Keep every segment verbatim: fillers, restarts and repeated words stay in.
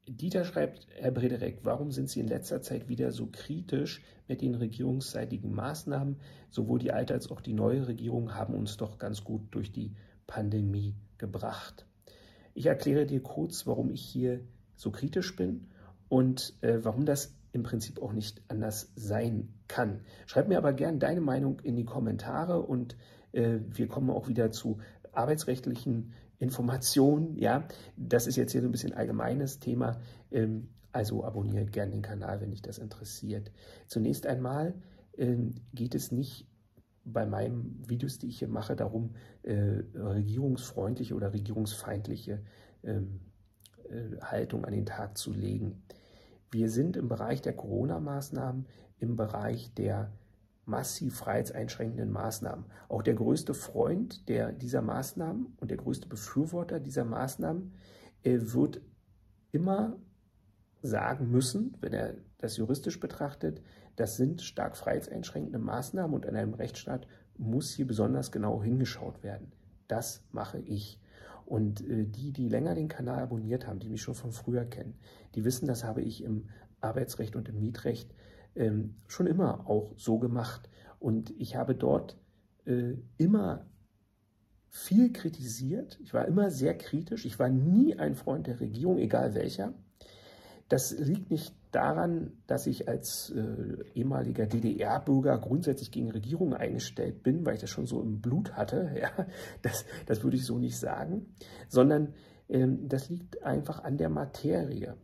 Dieter schreibt, Herr Brederek, warum sind Sie in letzter Zeit wieder so kritisch mit den regierungsseitigen Maßnahmen? Sowohl die alte als auch die neue Regierung haben uns doch ganz gut durch die Pandemie gebracht. Ich erkläre dir kurz, warum ich hier so kritisch bin und äh, warum das im Prinzip auch nicht anders sein kann. Schreib mir aber gern deine Meinung in die Kommentare und äh, wir kommen auch wieder zu arbeitsrechtlichen Informationen. Ja, das ist jetzt hier so ein bisschen allgemeines Thema. Ähm, also abonniere gern den Kanal, wenn dich das interessiert. Zunächst einmal ähm, geht es nicht bei meinen Videos, die ich hier mache, darum, äh, regierungsfreundliche oder regierungsfeindliche ähm, äh, Haltung an den Tag zu legen. Wir sind im Bereich der Corona-Maßnahmen, im Bereich der massiv freiheitseinschränkenden Maßnahmen. Auch der größte Freund der, dieser Maßnahmen und der größte Befürworter dieser Maßnahmen äh, wird immer sagen müssen, wenn er das juristisch betrachtet, das sind stark freiheitseinschränkende Maßnahmen und in einem Rechtsstaat muss hier besonders genau hingeschaut werden. Das mache ich. Und äh, die, die länger den Kanal abonniert haben, die mich schon von früher kennen, die wissen, das habe ich im Arbeitsrecht und im Mietrecht ähm, schon immer auch so gemacht. Und ich habe dort äh, immer viel kritisiert. Ich war immer sehr kritisch. Ich war nie ein Freund der Regierung, egal welcher. Das liegt nicht daran, dass ich als äh, ehemaliger D D R-Bürger grundsätzlich gegen Regierungen eingestellt bin, weil ich das schon so im Blut hatte. Ja, das, das würde ich so nicht sagen, sondern ähm, das liegt einfach an der Materie.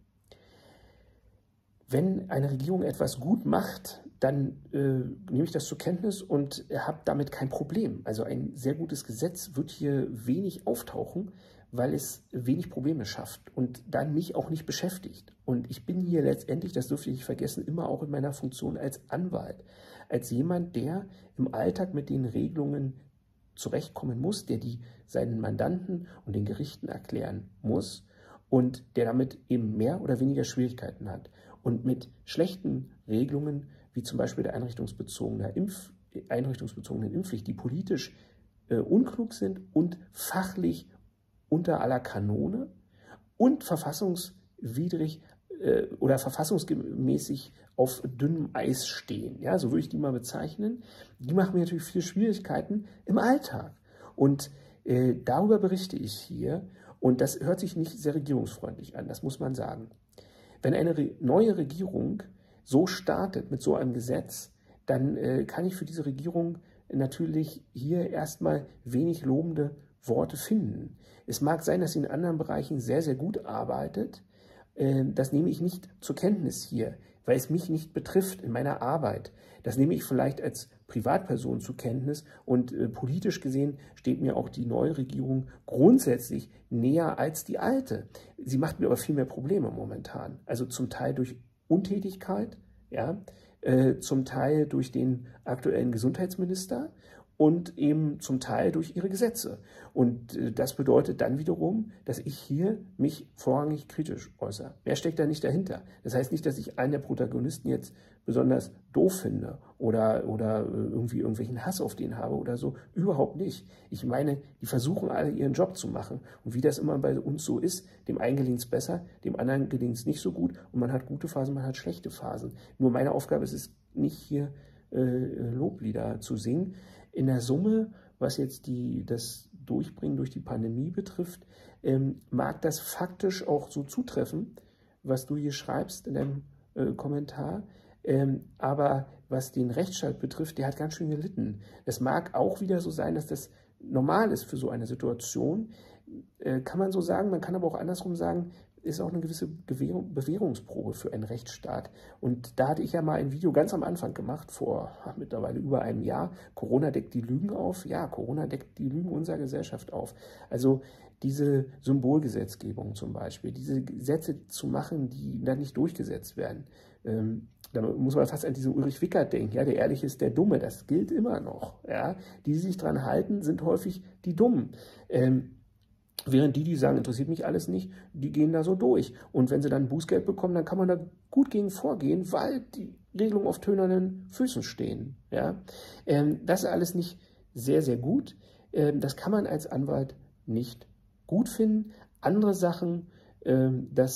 Wenn eine Regierung etwas gut macht, dann äh, nehme ich das zur Kenntnis und habe damit kein Problem. Also ein sehr gutes Gesetz wird hier wenig auftauchen, weil es wenig Probleme schafft und dann mich auch nicht beschäftigt. Und ich bin hier letztendlich, das dürfte ich nicht vergessen, immer auch in meiner Funktion als Anwalt, als jemand, der im Alltag mit den Regelungen zurechtkommen muss, der die seinen Mandanten und den Gerichten erklären muss und der damit eben mehr oder weniger Schwierigkeiten hat. Und mit schlechten Regelungen, wie zum Beispiel der einrichtungsbezogenen, Impf, einrichtungsbezogenen Impfpflicht, die politisch äh, unklug sind und fachlich unter aller Kanone und verfassungswidrig äh, oder verfassungsmäßig auf dünnem Eis stehen. Ja, so würde ich die mal bezeichnen. Die machen mir natürlich viele Schwierigkeiten im Alltag. Und äh, darüber berichte ich hier. Und das hört sich nicht sehr regierungsfreundlich an, das muss man sagen. Wenn eine re neue Regierung so startet mit so einem Gesetz, dann äh, kann ich für diese Regierung natürlich hier erstmal wenig lobende Worte finden. Es mag sein, dass sie in anderen Bereichen sehr, sehr gut arbeitet. Äh, das nehme ich nicht zur Kenntnis hier, weil es mich nicht betrifft in meiner Arbeit. Das nehme ich vielleicht als Privatperson zur Kenntnis und äh, politisch gesehen steht mir auch die neue Regierung grundsätzlich näher als die alte. Sie macht mir aber viel mehr Probleme momentan. Also zum Teil durch Untätigkeit, ja, äh, zum Teil durch den aktuellen Gesundheitsminister und eben zum Teil durch ihre Gesetze. Und äh, das bedeutet dann wiederum, dass ich hier mich vorrangig kritisch äußere. Mehr steckt da nicht dahinter. Das heißt nicht, dass ich einen der Protagonisten jetzt besonders doof finde oder, oder irgendwie irgendwelchen Hass auf den habe oder so. Überhaupt nicht. Ich meine, die versuchen alle ihren Job zu machen. Und wie das immer bei uns so ist, dem einen gelingt es besser, dem anderen gelingt es nicht so gut. Und man hat gute Phasen, man hat schlechte Phasen. Nur meine Aufgabe ist es nicht, hier äh, Loblieder zu singen. In der Summe, was jetzt die, das Durchbringen durch die Pandemie betrifft, ähm, mag das faktisch auch so zutreffen, was du hier schreibst in deinem äh, Kommentar. Ähm, aber was den Rechtsstaat betrifft, der hat ganz schön gelitten. Es mag auch wieder so sein, dass das normal ist für so eine Situation. Äh, kann man so sagen, man kann aber auch andersrum sagen, ist auch eine gewisse Gewährung, Bewährungsprobe für einen Rechtsstaat. Und da hatte ich ja mal ein Video ganz am Anfang gemacht, vor ach, mittlerweile über einem Jahr. Corona deckt die Lügen auf. Ja, Corona deckt die Lügen unserer Gesellschaft auf. Also diese Symbolgesetzgebung zum Beispiel, diese Gesetze zu machen, die dann nicht durchgesetzt werden. Ähm, da muss man fast an diesen Ulrich Wickert denken. Ja, der Ehrliche ist der Dumme. Das gilt immer noch. Ja, die, die sich dran halten, sind häufig die Dummen. Ähm, Während die, die sagen, interessiert mich alles nicht, die gehen da so durch. Und wenn sie dann Bußgeld bekommen, dann kann man da gut gegen vorgehen, weil die Regelungen auf tönernen Füßen stehen. Ja? Ähm, das ist alles nicht sehr, sehr gut. Ähm, das kann man als Anwalt nicht gut finden. Andere Sachen, ähm, das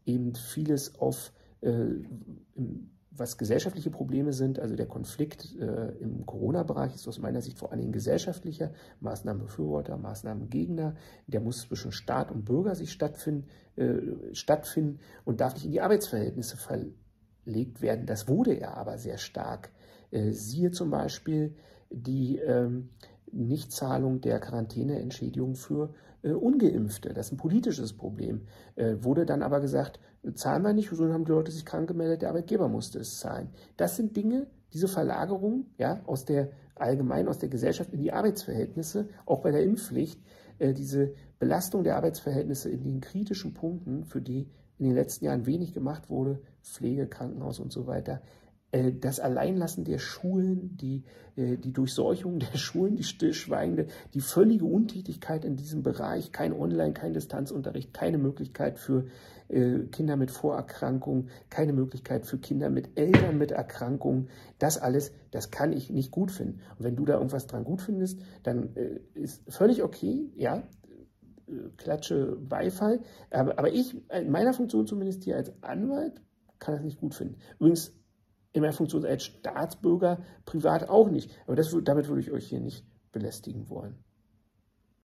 eben vieles auf, äh, was gesellschaftliche Probleme sind, also der Konflikt äh, im Corona-Bereich ist aus meiner Sicht vor allen Dingen gesellschaftlicher, Maßnahmenbefürworter, Maßnahmengegner, der muss zwischen Staat und Bürger sich stattfinden, äh, stattfinden und darf nicht in die Arbeitsverhältnisse verlegt werden. Das wurde er aber sehr stark. Äh, siehe zum Beispiel die ähm, Nichtzahlung der Quarantäneentschädigung für äh, Ungeimpfte. Das ist ein politisches Problem. Äh, wurde dann aber gesagt, zahlen wir nicht, so haben die Leute sich krank gemeldet, der Arbeitgeber musste es zahlen. Das sind Dinge, diese Verlagerung ja, aus der allgemein aus der Gesellschaft in die Arbeitsverhältnisse, auch bei der Impfpflicht, äh, diese Belastung der Arbeitsverhältnisse in den kritischen Punkten, für die in den letzten Jahren wenig gemacht wurde, Pflege, Krankenhaus und so weiter, das Alleinlassen der Schulen, die, die Durchseuchung der Schulen, die stillschweigende, die völlige Untätigkeit in diesem Bereich, kein Online, kein Distanzunterricht, keine Möglichkeit für Kinder mit Vorerkrankungen, keine Möglichkeit für Kinder mit Eltern mit Erkrankungen, das alles, das kann ich nicht gut finden. Und wenn du da irgendwas dran gut findest, dann ist völlig okay, ja, klatsche Beifall, aber, aber ich, in meiner Funktion zumindest hier als Anwalt, kann das nicht gut finden. Übrigens, in meiner Funktion als Staatsbürger privat auch nicht. Aber das, damit würde ich euch hier nicht belästigen wollen.